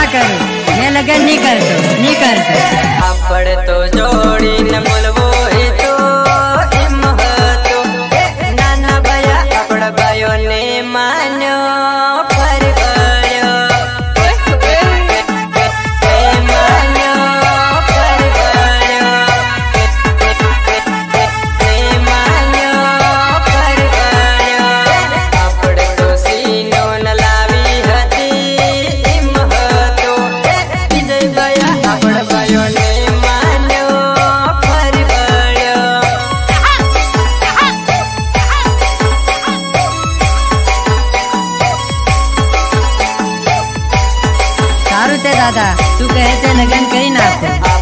करूं, मैं लगन नहीं करतो। आपड़ तो जोड़ी न बोलबो हे तो महतो नाना भया आपड़ भाइयों ने मानो पर गयो मानो पर गयो मानो पर गयो आपड़ तो सीनो न लावी हती महतो विजय भया आपड़ भाइयों ने दादा तू कहते लगन कहीं ना।